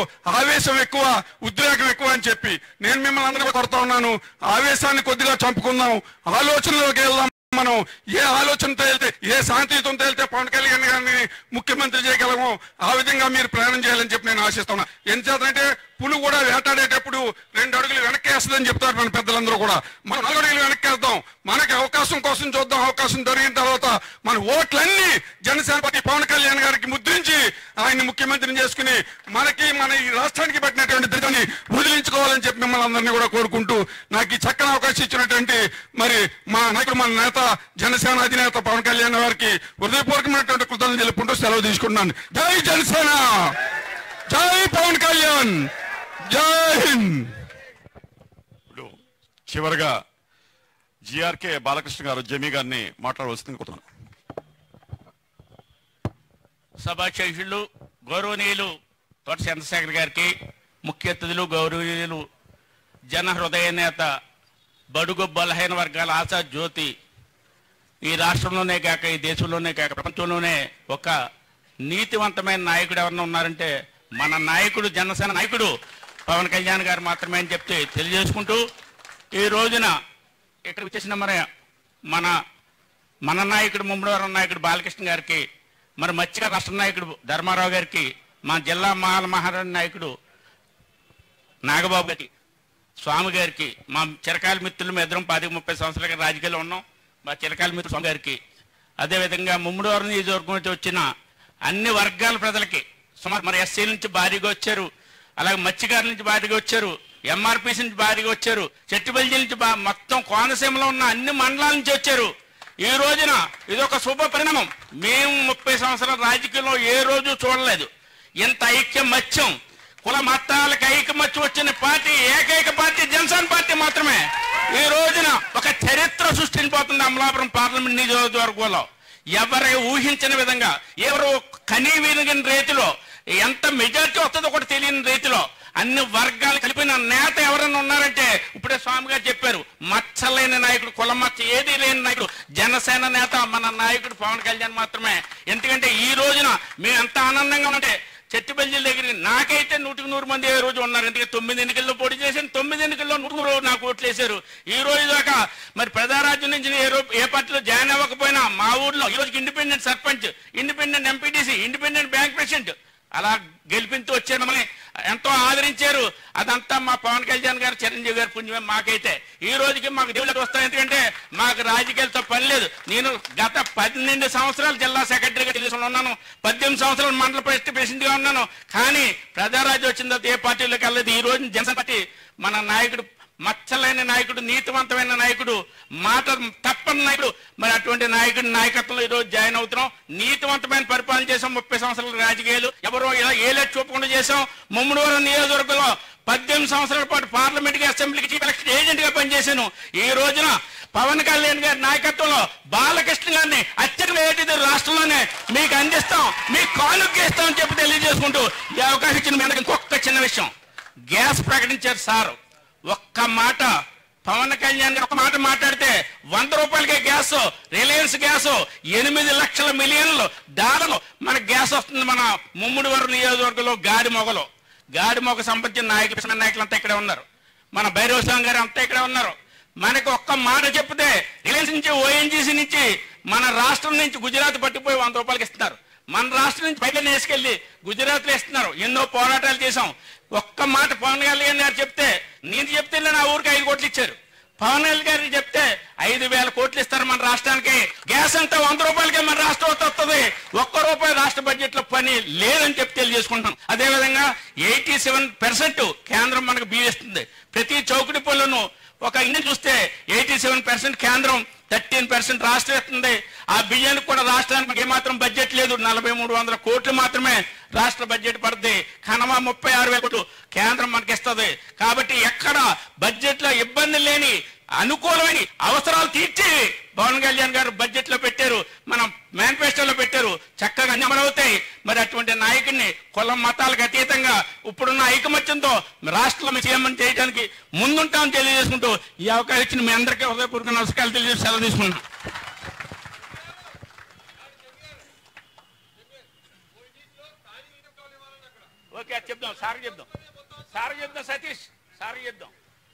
ఆవేశం ఎక్కువ, ఉద్రేకం ఎక్కువ అని చెప్పి నేను మిమ్మల్ని అందరూ కొడతా ఉన్నాను. ఆవేశాన్ని కొద్దిగా చంపుకుందాం, ఆలోచనలోకి వెళ్దాం. మనం ఏ ఆలోచనతో వెళ్తే, ఏ శాంతియుతంతో వెళ్తే పవన్ కళ్యాణ్ గారిని ముఖ్యమంత్రి చేయగలము, ఆ విధంగా మీరు ప్రయాణం చేయాలని చెప్పి నేను ఆశిస్తున్నా. ఎందుచేతంటే పులు కూడా వేటాడేటప్పుడు 2 అడుగులు వెనక్కేస్తుందని చెప్తారు మన పెద్దలందరూ కూడా. మనం 4 అడుగులు వెనక్కేద్దాం, మనకి అవకాశం కోసం చూద్దాం. అవకాశం దొరికిన తర్వాత మన ఓట్లన్నీ జనసేన పార్టీ పవన్ కళ్యాణ్ గారికి ముద్రించి ఆయన్ని ముఖ్యమంత్రిని చేసుకుని మనకి మన ఈ రాష్ట్రానికి పట్టినటువంటి దిశని వదిలించుకోవాలని చెప్పి మిమ్మల్ని అందరినీ కూడా కోరుకుంటూ, నాకు ఈ చక్కని అవకాశం ఇచ్చినటువంటి మరి మా నాయకుడు, మన నేత, జనసేన అధినేత పవన్ కళ్యాణ్ గారికి హృదయపూర్వకమైనటువంటి కృతజ్ఞతలు తెలుపుకుంటూ సెలవు తీసుకుంటున్నాను. జై జనసేన, జై పవన్ కళ్యాణ్, జై హింద్. ఇప్పుడు చివరిగా జిఆర్కే బాలకృష్ణ గారు జమీ గారిని మాట్లాడవలసింది కోరుతున్నాను. సభాధ్యక్షులు గౌరవనీయులు తోట చంద్రశేఖర్ గారికి, ముఖ్య అతిథులు గౌరవనీయులు జన హృదయ నేత, బడుగు బలహీన వర్గాల ఆశా జ్యోతి, ఈ రాష్ట్రంలోనే కాక ఈ దేశంలోనే కాక ప్రపంచంలోనే ఒక నీతివంతమైన నాయకుడు ఎవరన్నా ఉన్నారంటే మన నాయకుడు, జనసేన నాయకుడు పవన్ కళ్యాణ్ గారు మాత్రమే అని చెప్తే తెలియజేసుకుంటూ, ఈ రోజున ఇక్కడ వచ్చేసిన మన నాయకుడు, ముమ్మడివరం నాయకుడు బాలకృష్ణ గారికి, మరి మత్స్యకార రాష్ట్ర నాయకుడు ధర్మారావు గారికి, మా జిల్లా మహారాజు నాయకుడు నాగబాబు గారికి, స్వామి గారికి, మా చిరకాల మిత్రులు ఇద్దరం 10-30 సంవత్సరాలుగా రాజకీయాల్లో ఉన్నాం, మా చిరకాల మిత్రులు స్వామి గారికి, అదేవిధంగా ముమ్మడివరం నియోజకవర్గం నుంచి వచ్చిన అన్ని వర్గాల ప్రజలకి, సుమారు మరి ఎస్సీ నుంచి భారీగా వచ్చారు, అలాగే మత్స్యకారుల నుంచి భారీగా వచ్చారు, ఎంఆర్పీసీ నుంచి భారీగా వచ్చారు, చెట్టుబల్జీ నుంచి మొత్తం కోనసీమలో ఉన్న అన్ని మండలాల నుంచి వచ్చారు. ఈ రోజున ఇదొక శుభ పరిణామం. మేము 30 సంవత్సరాల రాజకీయంలో ఏ రోజు చూడలేదు ఇంత ఐక్యమత్యం, కుల మతాలకు ఐకమత్యం వచ్చిన పార్టీ, ఏకైక పార్టీ జనసేన పార్టీ మాత్రమే. ఈ రోజున ఒక చరిత్ర సృష్టించిపోతుంది అమలాపురం పార్లమెంట్ నియోజకవర్గంలో. ఎవరు ఊహించిన విధంగా, ఎవరు కనీ విరిగిన రీతిలో, ఎంత మెజార్టీ వస్తుందో కూడా తెలియని రీతిలో అన్ని వర్గాలు కలిపిన నేత ఎవరైనా ఉన్నారంటే ఇప్పుడే స్వామి గారు చెప్పారు, మచ్చలేని నాయకుడు, కుల మచ్చ ఏది లేని నాయకుడు, జనసేన నేత మన నాయకుడు పవన్ కళ్యాణ్ మాత్రమే. ఎందుకంటే ఈ రోజున మేము ఎంత ఆనందంగా ఉంటే చెట్టుబల్జీల దగ్గర నాకైతే 100 మంది ఏ రోజు ఉన్నారు. ఎందుకంటే 9 ఎన్నికల్లో పోటీ చేశాను, 9 ఎన్నికల్లో 100 నాకు ఓట్లు వేశారు. ఈ రోజు దాకా మరి ప్రజారాజ్యం నుంచి ఏ పార్టీలో జాయిన్ అవ్వకపోయినా మా ఊర్లో ఈ రోజుకి independent sarpanch, independent MPTC, independent bank president అలా గెలిపించి వచ్చారు. మమ్మల్ని ఎంతో ఆదరించారు. అదంతా మా పవన్ కళ్యాణ్ గారు, చిరంజీవి గారు పుణ్యమే. మాకైతే ఈ రోజుకి మాకు దేవుళ్ళకి వస్తాయి. ఎందుకంటే మాకు రాజకీయాలతో పని లేదు. నేను గత 12 సంవత్సరాలు జిల్లా సెక్రటరీగా తెలుసుకుని ఉన్నాను, 18 సంవత్సరాలు మండల ప్రెసిడెంట్ గా ఉన్నాను. కానీ ప్రజారాజ్యం వచ్చిన తర్వాత ఏ పార్టీలోకి వెళ్ళలేదు. ఈ రోజు జనసేన పార్టీ మన నాయకుడు, మచ్చలేని నాయకుడు, నీతివంతమైన నాయకుడు, మాట తప్పని నాయకుడు, మరి అటువంటి నాయకుడి నాయకత్వంలో ఈరోజు జాయిన్ అవుతున్నాం. నీతివంతమైన పరిపాలన చేసాం. 30 సంవత్సరాల రాజకీయాలు ఎవరో ఇలా ఏలే చూపకుండా చేసాం. ముమ్మడివరం నియోజకవర్గంలో 18 సంవత్సరాల పాటు పార్లమెంట్ కి, అసెంబ్లీకి చీఫ్ ఎలక్షన్ ఏజెంట్ గా పనిచేశాను. ఈ రోజున పవన్ కళ్యాణ్ గారి నాయకత్వంలో బాలకృష్ణ గారిని అత్యధిక రాష్ట్రంలోనే మీకు అందిస్తాం, మీకు కానుకేస్తాం అని చెప్పి తెలియజేసుకుంటూ ఈ అవకాశం ఇచ్చిన మీ అందరికీ ఇంకొక చిన్న విషయం, గ్యాస్ ప్రకటించారు సార్. ఒక్క మాట పవన్ కళ్యాణ్ గారు ఒక మాట మాట్లాడితే 100 రూపాయలకే గ్యాస్, రిలయన్స్ గ్యాస్ 8 లక్షల మిలియన్లు డాలర్లు మన గ్యాస్ వస్తుంది. మన ముమ్మడివరం నియోజకవర్గంలో గాడిమొగ సంబంధించిన నాయకులు అంతా ఇక్కడే ఉన్నారు. మన భైరవస్వామి గారు అంతా ఇక్కడే ఉన్నారు. మనకు ఒక్క మాట చెప్తే రిలయన్స్ నుంచి, ఓఎన్జీసీ నుంచి, మన రాష్ట్రం నుంచి గుజరాత్ పట్టిపోయి 100 రూపాయలకి ఇస్తున్నారు. మన రాష్ట్రం నుంచి బయట వేసుకెళ్లి గుజరాత్ లో ఇస్తున్నారు. ఎన్నో పోరాటాలు చేశాం. ఒక్క మాట పవన్ కళ్యాణ్ గారు చెప్తే, నేను చెప్తే నా ఊరికి 5 కోట్లు ఇచ్చారు. పవన్ కళ్యాణ్ గారికి చెప్తే 5,000 కోట్లు ఇస్తారు మన రాష్ట్రానికి. గ్యాస్ అంతా 100 రూపాయలకే మన రాష్ట్రం వస్తుంది. ₹1 రాష్ట్ర బడ్జెట్ లో పని లేదని చెప్పి తెలియజేసుకుంటున్నాం. అదేవిధంగా 87% కేంద్రం మనకు బియ్యం ఇస్తుంది. ప్రతి చౌకటి పనులను ఒక ఇండియన్ చూస్తే 87% కేంద్రం, 13% రాష్ట్రం ఇస్తుంది. ఆ బియ్యానికి కూడా రాష్ట్రానికి ఏమాత్రం బడ్జెట్ లేదు. 4,300 కోట్లు మాత్రమే రాష్ట్ర బడ్జెట్ పడుతుంది. కనమా 36,000 కోట్లు కేంద్రం మనకి ఇస్తుంది. కాబట్టి ఎక్కడ బడ్జెట్ లో ఇబ్బంది లేని, అనుకూలమైన అవసరాలు తీర్చి పవన్ కళ్యాణ్ గారు బడ్జెట్ లో పెట్టారు, మన మేనిఫెస్టోలో పెట్టారు. చక్కగా అన్ని అమలవుతాయి. మరి అటువంటి నాయకుడిని కులం మతాలకు అతీతంగా ఇప్పుడున్న ఐకమత్యంతో రాష్ట్రంలో సీఎం చేయడానికి ముందుంటామని తెలియజేసుకుంటూ ఈ అవకాశం ఇచ్చిన మీ అందరికీ హృదయపూర్వక నమస్కారాలు తెలియజేసి సెలవు తీసుకున్నాను. ఓకే, చెప్దాం సార్, చెప్దాం. సార్ యుద్ధం సతీష్ సార్ యుద్ధం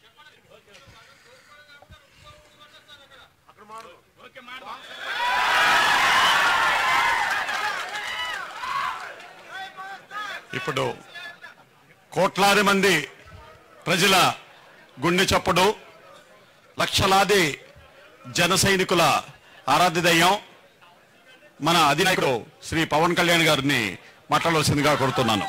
ఇప్పుడు కోట్లాది మంది ప్రజల గుండె చప్పుడు, లక్షలాది జన సైనికుల ఆరాధ్య దైవం మన అధినాయకుడు శ్రీ పవన్ కళ్యాణ్ గారిని మాట్లాడవలసిందిగా కోరుతున్నాను.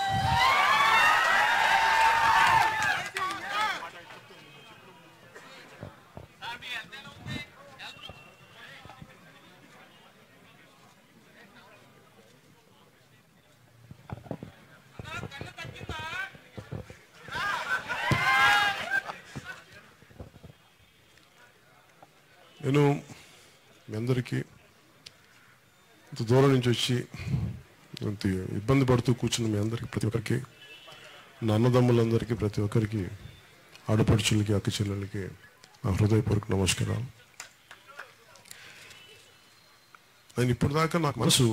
నేను మీ అందరికీ ఇంత దూరం నుంచి వచ్చి ఇంత ఇబ్బంది పడుతూ కూర్చున్న మీ అందరికీ, ప్రతి ఒక్కరికి, నా అన్నదమ్ములందరికీ, ప్రతి ఒక్కరికి, ఆడపడుచులకి, అక్క చెల్లెలకి నా హృదయపూర్వక నమస్కారాలు. నేను ఇప్పుడు దాకా నాకు మనసు,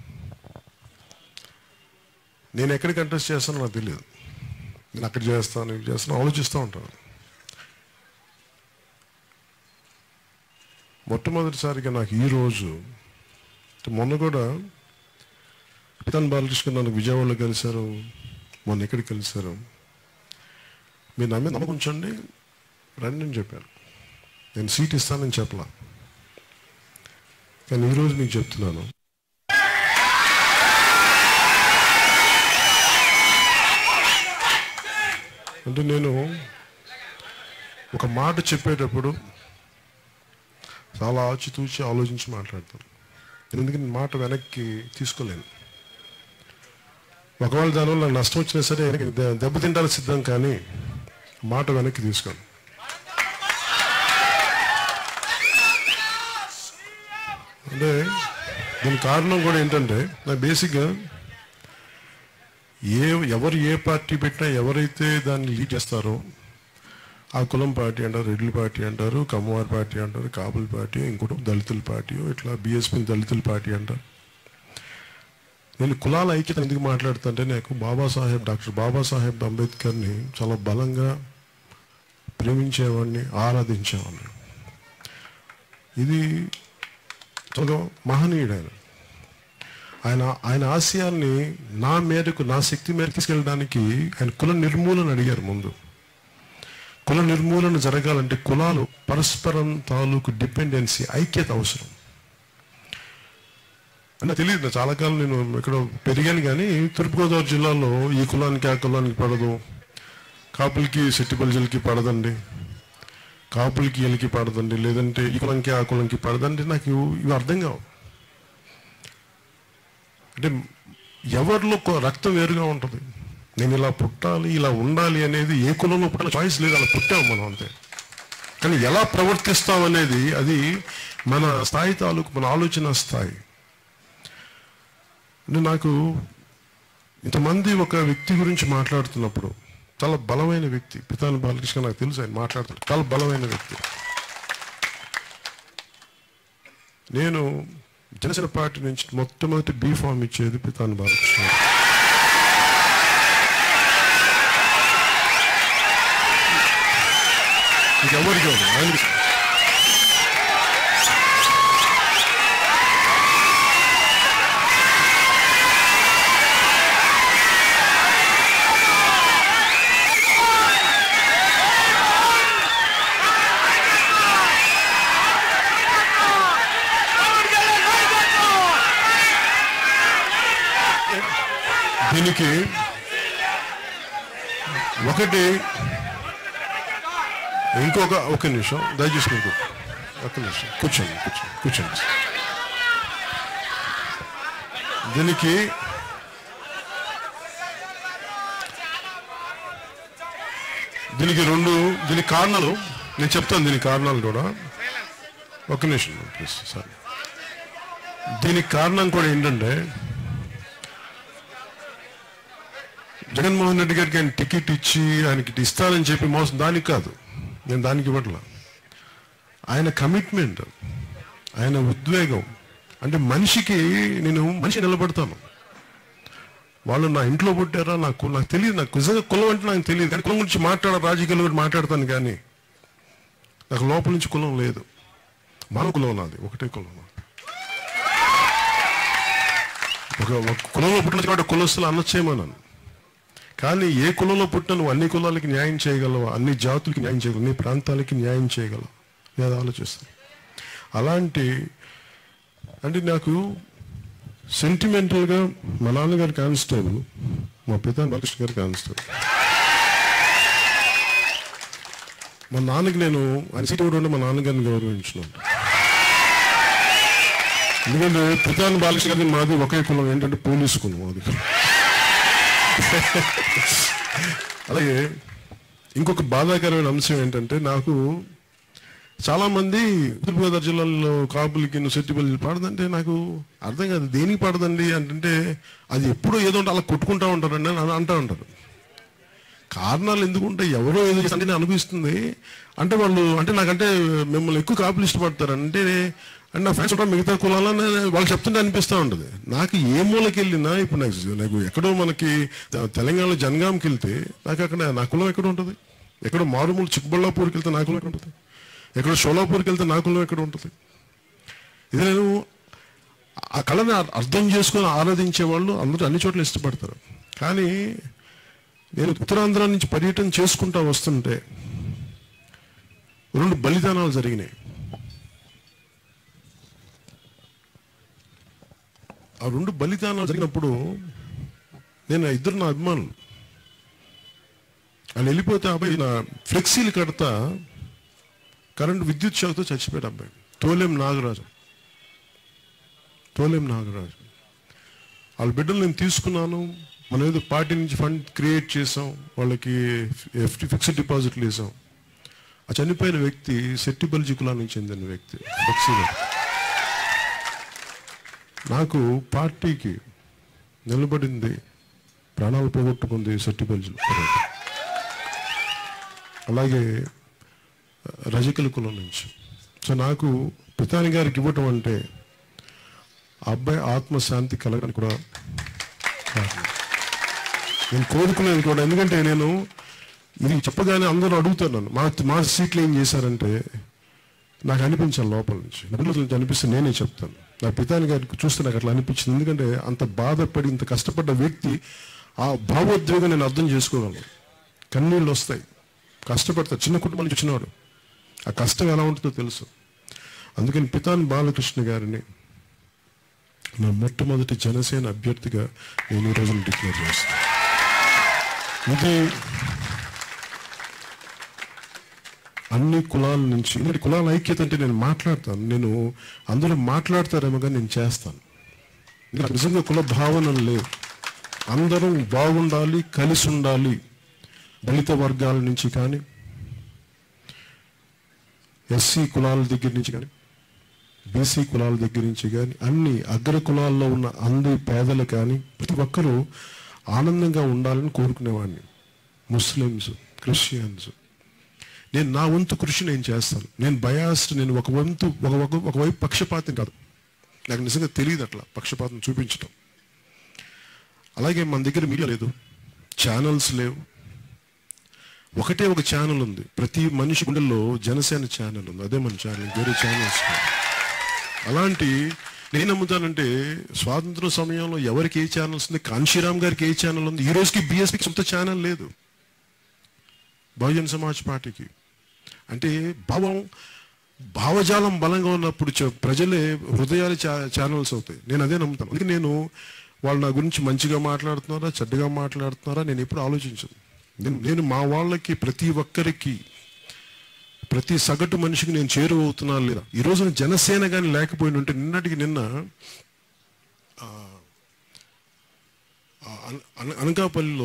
నేను ఎక్కడికి కంటెస్ట్ చేస్తానో నాకు తెలియదు. నేను అక్కడ చేస్తాను, ఇది చేస్తాను, ఆలోచిస్తూ ఉంటాను. మొట్టమొదటిసారిగా నాకు ఈరోజు, మొన్న కూడా పితాని బాలకృష్ణ నన్ను విజయవాడలో కలిశారు, మొన్న ఎక్కడికి కలిశారు, మీరు నా మీద నమ్మకం ఉంచండి, రండి అని చెప్పాను. నేను సీట్ ఇస్తానని చెప్పలా, కానీ ఈరోజు మీకు చెప్తున్నాను, అంటే నేను ఒక మాట చెప్పేటప్పుడు చాలా ఆచితూచి ఆలోచించి మాట్లాడతాను. ఎందుకంటే మాట వెనక్కి తీసుకోలేను. ఒకవేళ దానివల్ల నాకు నష్టం వచ్చినా సరే దెబ్బతింటానికి సిద్ధం, కానీ మాట వెనక్కి తీసుకోను. అంటే దీని కారణం కూడా ఏంటంటే, నాకు బేసిక్గా ఎవరు ఏ పార్టీ పెట్టినా, ఎవరైతే దాన్ని లీడ్ చేస్తారో ఆ కులం పార్టీ అంటారు, రెడ్ల పార్టీ అంటారు, కమ్మవారి పార్టీ అంటారు, కాపుల పార్టీ, ఇంకోటి దళితుల పార్టీ, ఇట్లా బీఎస్పీ దళితుల పార్టీ అంటారు. నేను కులాల ఐక్యత ఎందుకు మాట్లాడుతుంటే, నాకు డాక్టర్ బాబాసాహెబ్ అంబేద్కర్ని చాలా బలంగా ప్రేమించేవాడిని, ఆరాధించేవాడిని. ఇది చాలా మహనీయుడు ఆయన ఆశయాల్ని నా మేరకు, నా శక్తి మేరకు తీసుకెళ్ళడానికి ఆయన కుల నిర్మూలన అడిగారు. ముందు కుల నిర్మూలన జరగాలంటే కులాలు పరస్పరం తాలూకు డిపెండెన్సీ, ఐక్యత అవసరం. అంటే తెలియదు, చాలా కాలం నేను ఇక్కడ పెరిగాను, కానీ తూర్పుగోదావరి జిల్లాలో ఈ కులానికి ఆ కులానికి పడదు, కాపులకి సెట్టిపల్లికి పడదండి, కాపులకి వీళ్ళకి పడదండి, లేదంటే ఈ కులంకి ఆ కులంకి పడదండి, నాకు ఇవి అర్థం కావు. అంటే ఎవరిలో రక్తం వేరుగా ఉంటుంది. నేను ఇలా పుట్టాలి, ఇలా ఉండాలి అనేది ఏ కులంలో పుట్టాలి చాయిస్ లేదు, అలా పుట్టాము మనం అంతే. కానీ ఎలా ప్రవర్తిస్తాం అనేది అది మన స్థాయి తాలూకు, మన ఆలోచన స్థాయి. అంటే నాకు ఇంతమంది ఒక వ్యక్తి గురించి మాట్లాడుతున్నప్పుడు, చాలా బలమైన వ్యక్తి పితాని బాలకృష్ణ, నాకు తెలుసు ఆయన మాట్లాడుతాడు, చాలా బలమైన వ్యక్తి. నేను జనసేన పార్టీ నుంచి మొట్టమొదటి బీ ఫామ్ ఇచ్చేది పితాని బాలకృష్ణ. ఇంకెవరికి ఆయన దీనికి ఒకటి ఒక నిమిషం దయచేసి మీకు ఒక నిమిషం కూర్చోండి. దీనికి కారణాలు నేను చెప్తాను. దీనికి కారణాలు కూడా ఒక నిమిషం ప్లీజ్ సార్. దీనికి కారణం కూడా ఏంటంటే, జగన్మోహన్ రెడ్డి గారికి ఆయన టికెట్ ఇచ్చి ఆయనకి ఇస్తానని చెప్పి మోసం, దానికి కాదు, నేను దానికి ఇవ్వట్లా. ఆయన కమిట్మెంట్, ఆయన ఉద్వేగం, అంటే మనిషి నిలబడతాను. వాళ్ళు నా ఇంట్లో పుట్టారా నాకు తెలియదు. నాకు నిజంగా కులం అంటే నాకు తెలియదు. కానీ కులం గురించి రాజకీయాల గురించి మాట్లాడతాను, కానీ నాకు లోపల నుంచి కులం లేదు. మన కులం నాది, ఒకటే కులం. ఒక కులంలో పుట్టిన కాబట్టి కులస్తులు అనొచ్చేమన్నాను. కానీ ఏ కులంలో పుట్టినా నువ్వు అన్ని కులాలకి న్యాయం చేయగలవా, అన్ని జాతులకి న్యాయం చేయగలవు, అన్ని ప్రాంతాలకి న్యాయం చేయగలవు, నేను ఆలోచిస్తాను. అలాంటి అంటే నాకు సెంటిమెంటల్గా మా నాన్నగారి కానిస్టేబుల్, మా పితా బాలకృష్ణ గారి కానిస్టేబుల్. మా నాన్నకి నేను ఆయన సీట్ కూడా మా నాన్నగారిని గౌరవించినాను. ఎందుకంటే పితాని బాలకృష్ణ గారిని మాది ఒకే కులం, ఏంటంటే పోలీసు కులం మాది. అలాగే ఇంకొక బాధాకరమైన అంశం ఏంటంటే, నాకు చాలామంది తూర్పుగోదావరి జిల్లాలో కాపులకి సెట్టిపల్లి పాడదంటే నాకు అర్థం కాదు. దేనికి పాడదండి అంటే అది ఎప్పుడో ఏదో ఉంటే అలా కొట్టుకుంటా ఉంటారండి అని అంటూ ఉంటారు. కారణాలు ఎందుకుంటే ఎవరో ఏదో అంటే అనిపిస్తుంది. అంటే వాళ్ళు అంటే నాకంటే మిమ్మల్ని ఎక్కువ కాపులు ఇష్టపడతారు అంటే నా ఫ్రెండ్స్ ఉంటారు మిగతా కులాలని వాళ్ళు చెప్తుంటే అనిపిస్తూ ఉంటుంది. నాకు ఏ మూలకి వెళ్ళినా ఇప్పుడు నాకు ఎక్కడో మనకి తెలంగాణలో జనగాంకి వెళ్తే నాకు అక్కడ నా కులం ఎక్కడ ఉంటుంది, ఎక్కడో మారుమూలు చిక్కబళ్ళాపూర్కి వెళ్తే నా కులం ఎక్కడ ఉంటుంది, ఎక్కడో షోలాపూర్కి వెళ్తే నా కులం ఎక్కడ ఉంటుంది. ఇది నేను ఆ కళని అర్థం చేసుకొని ఆరాధించే వాళ్ళు అందరూ అన్ని చోట్ల ఇష్టపడతారు. కానీ నేను ఉత్తరాంధ్ర నుంచి పర్యటన చేసుకుంటా వస్తుంటే 2 బలిదానాలు జరిగినాయి. ఆ 2 బలిదానాలు జరిగినప్పుడు నేను ఇద్దరు నా అభిమానులు వాళ్ళు వెళ్ళిపోతే అబ్బాయి నా ఫ్లెక్సీలు కడతా కరెంటు విద్యుత్ షాక్తో చచ్చిపోయాడు అబ్బాయి. తోలేం నాగరాజు. వాళ్ళ బిడ్డలు నేను తీసుకున్నాను. మనం ఏదో పార్టీ నుంచి ఫండ్ క్రియేట్ చేసాం, వాళ్ళకి ఫిక్స్డ్ డిపాజిట్లు వేసాం. ఆ చనిపోయిన వ్యక్తి సెట్టిపల్లి కులానికి చెందిన వ్యక్తి. నాకు పార్టీకి నిలబడింది, ప్రాణాలు పోగొట్టుకుంది సెట్టిపల్లి. అలాగే రజకుల కులం నుంచి. సో నాకు పితాని గారికి ఇవ్వటం అంటే ఆ అబ్బాయి ఆత్మశాంతి కలగని కూడా నేను కోరుకునేది కూడా. ఎందుకంటే నేను ఇది చెప్పగానే అందరూ అడుగుతారు నన్ను, మా సీట్లు ఏం చేశారంటే నాకు అనిపించాను లోపల నుంచి. నలుగురు అనిపిస్తే నేనే చెప్తాను. నా పితాని గారికి చూస్తే నాకు అట్లా అనిపించింది. ఎందుకంటే అంత బాధపడి ఇంత కష్టపడ్డ వ్యక్తి ఆ భావోద్వేగం నేను అర్థం చేసుకోగలను. కన్నీళ్ళు వస్తాయి, కష్టపడతారు. చిన్న కుటుంబం నుంచి వచ్చినవాడు, ఆ కష్టం ఎలా ఉంటుందో తెలుసు. అందుకని పితాని బాలకృష్ణ గారిని నా మొట్టమొదటి జనసేన అభ్యర్థిగా నేను ఈ రోజున డిక్లేర్ చేస్తాను. ఇది అన్ని కులాల నుంచి, ఎందుకంటే కులాల ఐక్యత అంటే నేను మాట్లాడతాను, నేను అందరూ మాట్లాడతారేమో కానీ నేను చేస్తాను. నిజంగా కుల భావనలు లేవు. అందరం బాగుండాలి, కలిసి ఉండాలి. దళిత వర్గాల నుంచి కానీ, ఎస్సీ కులాల దగ్గర నుంచి కానీ, బీసీ కులాల దగ్గర నుంచి కానీ, అన్ని అగ్ర కులాల్లో ఉన్న అందరి పేదలు కానీ ప్రతి ఒక్కరూ ఆనందంగా ఉండాలని కోరుకునేవాడిని. Muslims, Christians. నేను నా వంతు కృషి నేను చేస్తాను. నేను బయాస్డ్, నేను ఒకవైపు పక్షపాతం కాదు. నాకు నిజంగా తెలియదు అట్లా పక్షపాతం చూపించడం. అలాగే మన దగ్గర మీడియా లేదు, ఛానల్స్ లేవు. ఒకటే ఒక ఛానల్ ఉంది. ప్రతి మనిషి గుండెల్లో జనసేన ఛానల్ ఉంది, అదే మన ఛానల్, వేరే ఛానల్స్. అలాంటి నేను నమ్ముతానంటే స్వాతంత్ర సమయంలో ఎవరికి ఏ ఛానల్స్ ఉంది, కాంశీరామ్ గారికి ఏ ఛానల్ ఉంది. ఈ రోజుకి బీఎస్పీకి సొంత ఛానల్ లేదు, బహుజన్ సమాజ్ పార్టీకి. అంటే భావజాలం బలంగా ఉన్నప్పుడు ప్రజలే హృదయాలు ఛానల్స్ అవుతాయి. నేను అదే నమ్ముతాను. అందుకే నేను వాళ్ళు నా గురించి మంచిగా మాట్లాడుతున్నారా చెడ్డగా మాట్లాడుతున్నారా నేను ఎప్పుడు ఆలోచించను. నేను మా వాళ్ళకి ప్రతి ఒక్కరికి, ప్రతి సగటు మనిషికి నేను చేరువవుతున్నా లేదా. ఈ రోజున జనసేన కానీ లేకపోయిన ఉంటే నిన్నటికి నిన్న అనకాపల్లిలో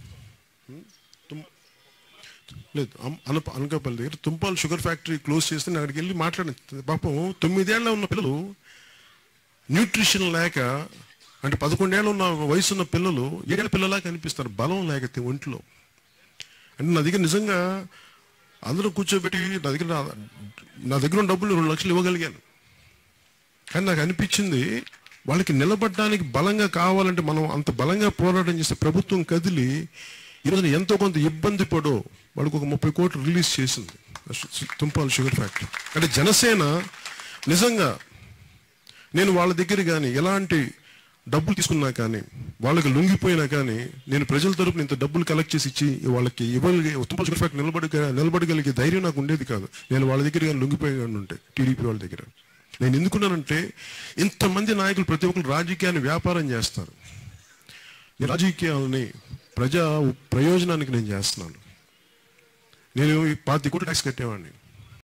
లేదు, అనకాపల్లి దగ్గర తుంపాల్ షుగర్ ఫ్యాక్టరీ క్లోజ్ చేస్తే నేను అక్కడికి వెళ్ళి మాట్లాడిన. పాపం 9 ఏళ్ళ ఉన్న పిల్లలు న్యూట్రిషన్ లేక, అంటే 11 ఏళ్ళ ఉన్న వయసు ఉన్న పిల్లలు 7 ఏళ్ళ పిల్లలా కనిపిస్తారు, బలం లేక ఒంట్లో. అంటే నా దగ్గర నిజంగా అందరూ కూర్చోబెట్టి నా దగ్గర ఉన్న డబ్బులు 2 లక్షలు ఇవ్వగలిగాను. కానీ నాకు అనిపించింది వాళ్ళకి నిలబడడానికి బలంగా కావాలంటే మనం అంత బలంగా పోరాటం చేస్తే ప్రభుత్వం కదిలి ఈరోజు ఎంతో కొంత ఇబ్బంది పడో వాళ్ళకి ఒక 30 కోట్లు రిలీజ్ చేసింది తుంపాల షుగర్ ఫ్యాక్టరీ. అంటే జనసేన నిజంగా నేను వాళ్ళ దగ్గర కానీ ఎలాంటి డబ్బులు తీసుకున్నా కానీ వాళ్ళకి లొంగిపోయినా కానీ నేను ప్రజల తరపున ఇంత డబ్బులు కలెక్ట్ చేసి ఇచ్చి వాళ్ళకి తుంపాల షుగర్ ఫ్యాక్టరీ నిలబడగలిగే ధైర్యం నాకు ఉండేది కాదు. నేను వాళ్ళ దగ్గర కానీ లొంగిపోయాను ఉంటే టీడీపీ వాళ్ళ దగ్గర. నేను ఎందుకున్నానంటే ఇంతమంది నాయకులు ప్రతి ఒక్కరు రాజకీయాన్ని వ్యాపారం చేస్తారు. ఈ రాజకీయాలని ప్రజా ప్రయోజనానికి నేను చేస్తున్నాను. నేను 25 కోట్ల ట్యాక్స్ కట్టేవాడిని.